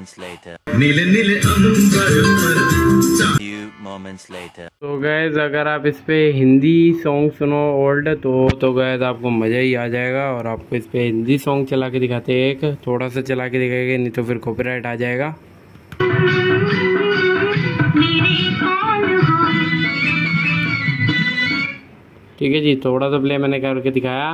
नीले नीले तो गैस अगर आप इस पे हिंदी सॉन्ग सुनो ओल्ड तो गैस आपको मज़ा ही आ जाएगा। और आपको इस पे हिंदी सॉन्ग चला के दिखाते हैं, एक थोड़ा सा चला के दिखाएंगे, नहीं तो फिर कॉपीराइट आ जाएगा। ठीक है जी, थोड़ा सा प्ले मैंने करके दिखाया।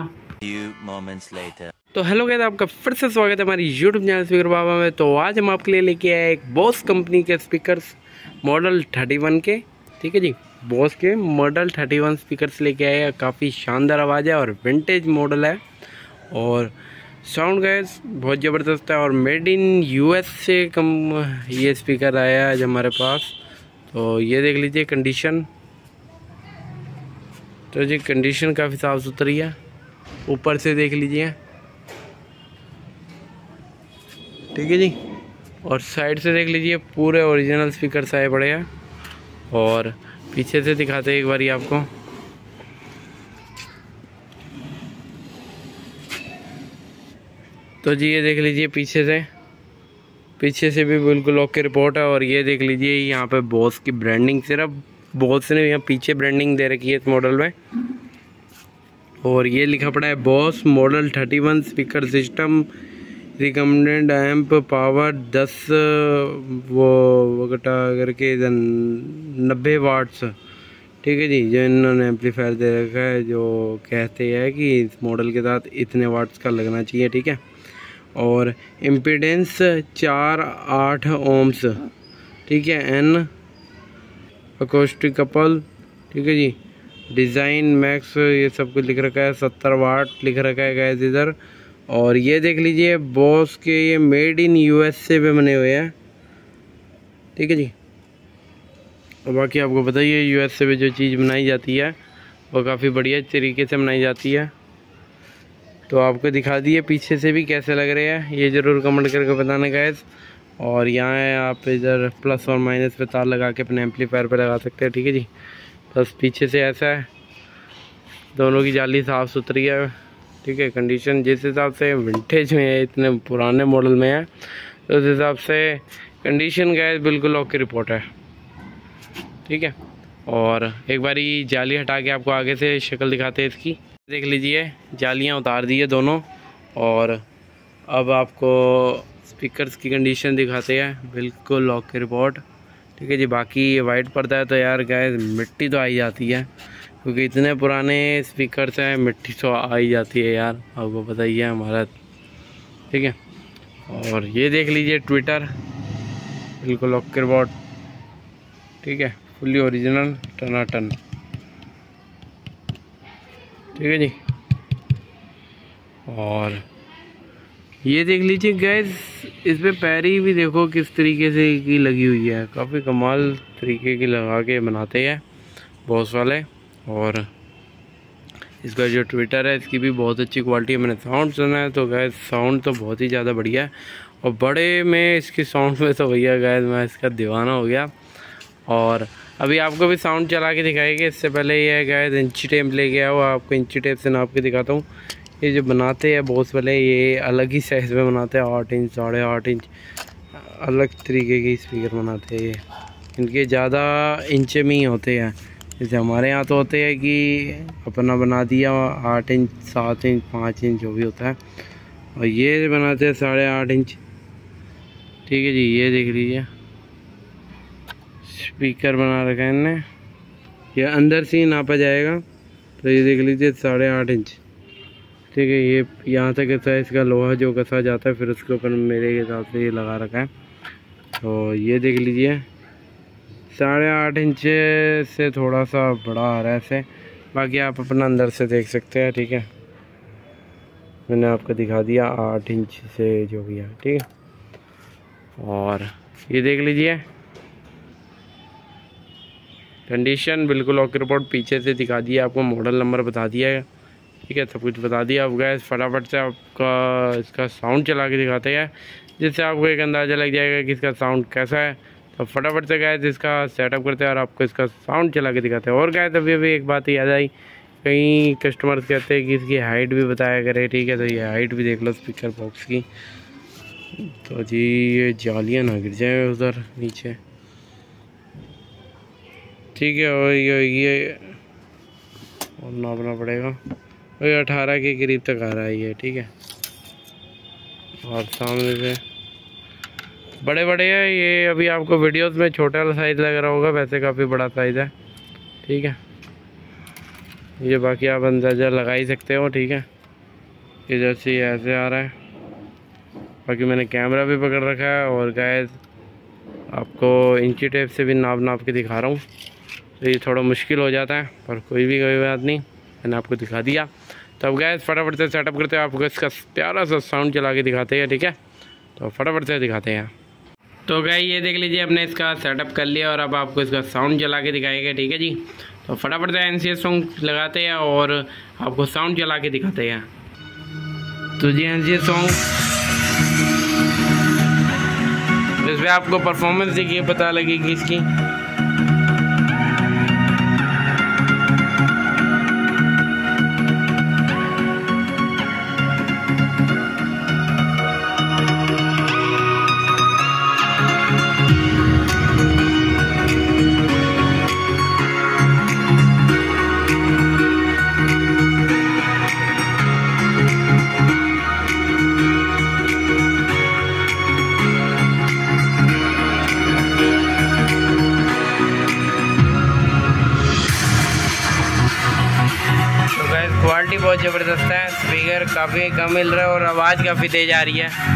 तो हेलो गाइस, आपका फिर से स्वागत है हमारी यूट्यूब चैनल स्पीकर बाबा में। तो आज हम आपके लिए लेके आए एक बॉस कंपनी के स्पीकर्स मॉडल 31 के। ठीक है जी, बॉस के मॉडल 31 स्पीकर्स लेके आए हैं। काफ़ी शानदार आवाज़ है और विंटेज मॉडल है और साउंड गाइस बहुत ज़बरदस्त है। और मेड इन यूएस से ये स्पीकर आया है आज हमारे पास। तो ये देख लीजिए कंडीशन। तो जी कंडीशन काफ़ी साफ़ सुथरी है, ऊपर से देख लीजिए। ठीक है जी, और साइड से देख लीजिए, पूरे ओरिजिनल स्पीकर आए पड़े हैं। और पीछे से दिखाते हैं एक बारी आपको। तो जी ये देख लीजिए पीछे से भी बिल्कुल ओके रिपोर्ट है। और ये देख लीजिए यहाँ पे बॉस की ब्रांडिंग, सिर्फ बॉस ने यहाँ पीछे ब्रांडिंग दे रखी है इस मॉडल में। और ये लिखा पड़ा है Bose model 31 speaker system recommended amp power 10 वो घटा करके 90 वाट्स। ठीक है जी, जो इन्होंने एम्पलीफायर दे रखा है, जो कहते हैं कि इस मॉडल के साथ इतने वाट्स का लगना चाहिए। ठीक है, और इम्पीडेंस 4-8 ओम्स। ठीक है, एन अकोस्टिक कपल। ठीक है जी, डिज़ाइन मैक्स ये सब कुछ लिख रखा है, 70 वाट लिख रखा है गैस इधर। और ये देख लीजिए बॉस के ये मेड इन यूएसए पे बने हुए हैं। ठीक है जी, और बाकी आपको बताइए यूएसए पे जो चीज़ बनाई जाती है वो काफ़ी बढ़िया तरीके से बनाई जाती है। तो आपको दिखा दिए पीछे से भी कैसे लग रहे हैं, ये ज़रूर कमेंट करके बताना गैस। और यहाँ है, आप इधर प्लस और माइनस पे तार लगा के अपने एम्पलीफायर पे लगा सकते हैं। ठीक है जी, बस पीछे से ऐसा है, दोनों की जाली साफ़ सुथरी है। ठीक है, कंडीशन जिस हिसाब से विंटेज में है, इतने पुराने मॉडल में है, तो उस हिसाब से कंडीशन गैस बिल्कुल ओके रिपोर्ट है। ठीक है, और एक बारी जाली हटा के आपको आगे से शक्ल दिखाते हैं इसकी। देख लीजिए जालियां उतार दी है दोनों। और अब आपको स्पीकर्स की कंडीशन दिखाते हैं, बिल्कुल ओके रिपोर्ट। ठीक है जी, बाकी ये वाइट पर्दा है तो यार गैस मिट्टी तो आई जाती है, क्योंकि इतने पुराने स्पीकर्स हैं, मिट्टी तो आ ही जाती है यार, आपको पता ही है हमारा। ठीक है, और ये देख लीजिए ट्विटर, बिल्कुल ओके रिपोर्ट। ठीक है, फुल्ली ओरिजिनल टनाटन। ठीक है जी, और ये देख लीजिए गैस, इस पे पैरी भी देखो किस तरीके से की लगी हुई है, काफ़ी कमाल तरीके की लगा के बनाते हैं बॉस वाले। और इसका जो ट्विटर है इसकी भी बहुत अच्छी क्वालिटी है। मैंने साउंड सुना है तो गैस साउंड तो बहुत ही ज़्यादा बढ़िया है। और बड़े में इसकी साउंड में तो भैया गैस मैं इसका दीवाना हो गया। और अभी आपको भी साउंड चला के दिखाएंगे। इससे पहले ये गैस इंची टेप ले गया, वो आपको इंची टेप से नाप के दिखाता हूँ। ये जो बनाते हैं बॉस वाले, ये अलग ही साइज़ में बनाते हैं, 8 इंच 8.5 इंच, अलग तरीके के स्पीकर बनाते हैं ये। इनके ज़्यादा इंच में ही होते हैं, जैसे हमारे यहाँ तो होते हैं कि अपना बना दिया 8 इंच 7 इंच 5 इंच जो भी होता है, और ये बनाते हैं 8.5 इंच। ठीक है जी, ये देख लीजिए स्पीकर बना रखा है इनने, ये अंदर से ही नापा जाएगा। तो ये देख लीजिए 8.5 इंच। ठीक है, ये यहाँ तक ऐसा इसका लोहा जो कसा जाता है, फिर उसके ऊपर मेरे हिसाब से ये लगा रखा है। तो ये देख लीजिए 8.5 इंच से थोड़ा सा बड़ा आ रहा है ऐसे, बाकी आप अपना अंदर से देख सकते हैं। ठीक है, मैंने आपको दिखा दिया 8 इंच से जो भी है। ठीक है, और ये देख लीजिए कंडीशन बिल्कुल ओके रिपोर्ट। पीछे से दिखा दिया आपको, मॉडल नंबर बता दिया है। ठीक है, सब कुछ बता दिया। अब गैस फटाफट से आपका इसका साउंड चला के दिखाते हैं, जिससे आपको एक अंदाज़ा लग जाएगा कि इसका साउंड कैसा है। तो फटाफट से गैस इसका सेटअप करते हैं और आपको इसका साउंड चला के दिखाते हैं। और गैस अभी एक बात याद आई, कई कस्टमर्स कहते हैं कि इसकी हाइट भी बताया करे। ठीक है, तो ये हाइट भी देख लो स्पीकर बॉक्स की, तो जी ये जालियाँ ना गिर जाए उधर नीचे, ठीक है। और ये और नापना पड़ेगा, वही 18 के करीब तक आ रहा है ये, ठीक है। और सामने से बड़े बड़े है ये, अभी आपको वीडियोस में छोटा वाला साइज़ लग रहा होगा, वैसे काफ़ी बड़ा साइज़ है, ठीक है। ये बाकी आप अंदाज़ा लगा ही सकते हो, ठीक है। इधर से ऐसे आ रहा है, बाकी मैंने कैमरा भी पकड़ रखा है और गाइस आपको इंची टेप से भी नाप के दिखा रहा हूँ। तो ये थोड़ा मुश्किल हो जाता है, पर कोई बात नहीं, मैंने आपको दिखा दिया। तो अब गाइस फटाफट से सेटअप करते हैं, आपको इसका प्यारा सा साउंड चला के दिखाते हैं, ठीक है। तो फटाफट से दिखाते हैं। तो गाइस ये देख लीजिए, हमने इसका सेटअप कर लिया और अब आपको इसका साउंड चला के दिखाएगा, ठीक है जी। तो फटाफट से NCS सॉन्ग लगाते हैं और आपको साउंड चला के दिखाते हैं। तो जी NCS सॉन्ग, इसमें आपको परफॉर्मेंस देखिए पता लगेगी इसकी। क्वालिटी बहुत ज़बरदस्त है, स्पीकर काफ़ी कम मिल रहा है और आवाज़ काफ़ी तेज़ आ रही है।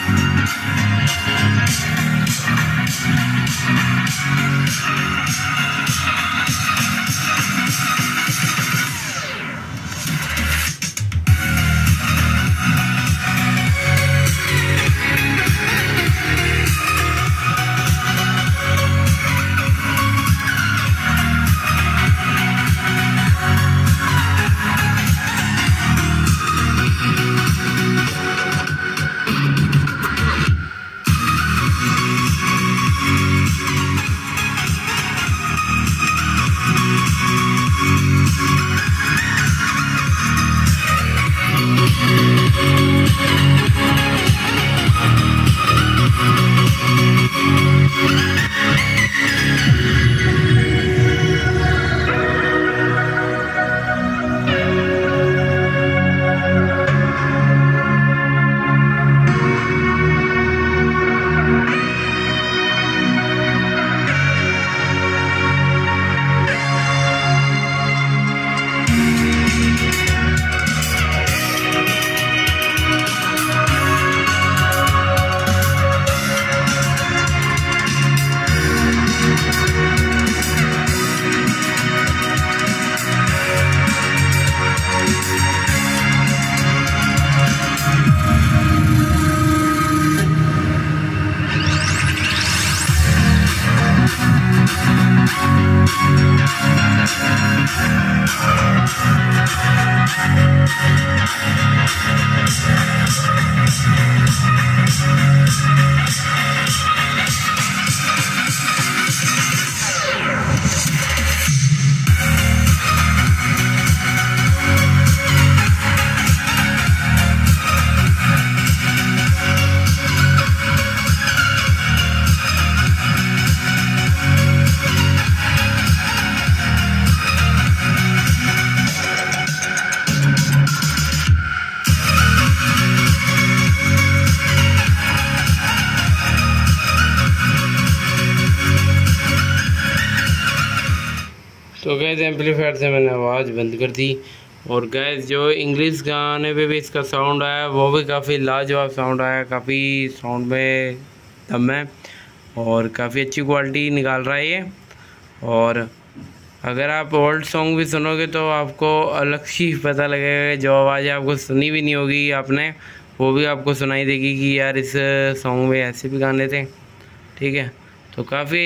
तो गैस एम्पलीफायर से मैंने आवाज़ बंद कर दी। और गैस जो इंग्लिश गाने पे भी इसका साउंड आया वो भी काफ़ी लाजवाब साउंड आया, काफ़ी साउंड में दम है और काफ़ी अच्छी क्वालिटी निकाल रहा है ये। और अगर आप ओल्ड सॉन्ग भी सुनोगे तो आपको अलग सी पता लगेगा, जो आवाज़ आपको सुनी भी नहीं होगी आपने वो भी आपको सुनाई देगी कि यार इस सॉन्ग में ऐसे भी गाने थे, ठीक है। तो काफ़ी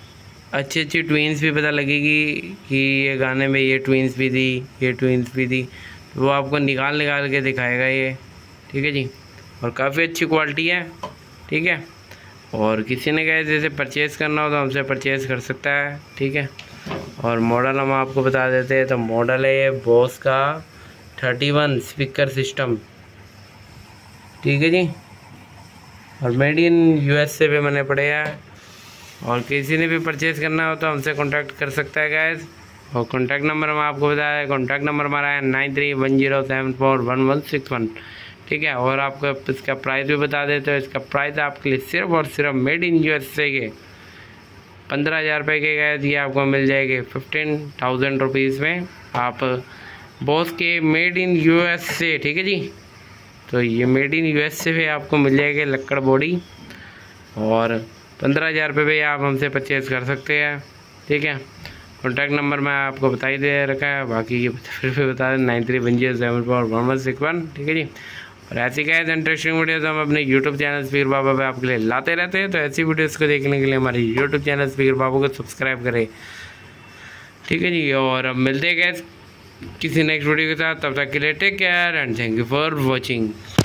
अच्छी अच्छी ट्विंस भी पता लगेगी कि ये गाने में ये ट्विंस भी थी, ये ट्विंस भी थी, तो वो आपको निकाल के दिखाएगा ये, ठीक है जी। और काफ़ी अच्छी क्वालिटी है, ठीक है। और किसी ने कहे जैसे परचेज़ करना हो तो हमसे परचेज़ कर सकता है, ठीक है। और मॉडल हम आपको बता देते हैं, तो मॉडल है ये बोस का 31 स्पीकर सिस्टम, ठीक है जी। और मेड इन USA पे बने पड़े हैं। और किसी ने भी परचेज़ करना हो तो हमसे कांटेक्ट कर सकता है गाइस। और कॉन्टैक्ट नंबर हम आपको बताया है, कॉन्टैक्ट नंबर हमारा है 9310741161, ठीक है। और आपको इसका प्राइस भी बता देते हो। इसका प्राइस आपके लिए सिर्फ और सिर्फ मेड इन USA के 15,000 रुपये के गए, ये आपको मिल जाएगी 15,000 रुपीज़ में। आप बॉस के मेड इन USA, ठीक है जी। तो ये मेड इन USA पे आपको मिल जाएगी लक्कड़ बॉडी, और 15,000 रुपये पे आप हमसे परचेज़ कर सकते हैं, ठीक है। कॉन्टैक्ट नंबर मैं आपको बता ही दे रखा है, बाकी ये फिर से बता दें 9310741161, ठीक है जी। और ऐसी क्या है इंटरेस्टिंग वीडियोस हम अपने यूट्यूब चैनल स्पीकर बाबा पे आपके लिए लाते रहते हैं। तो ऐसी वीडियोस को देखने के लिए हमारे यूट्यूब चैनल स्पीकर बाबा को सब्सक्राइब करें, ठीक है जी। और अब मिलते हैं किसी नेक्स्ट वीडियो के साथ, तब तक के लिए take care and thank you for watching.